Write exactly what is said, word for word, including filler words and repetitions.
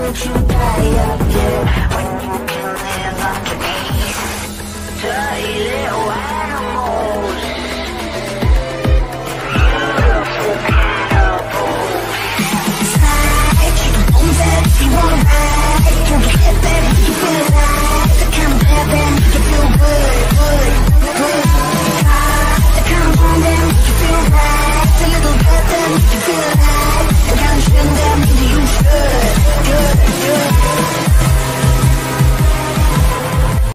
would you die up, yeah? When you can live underneath, dirty little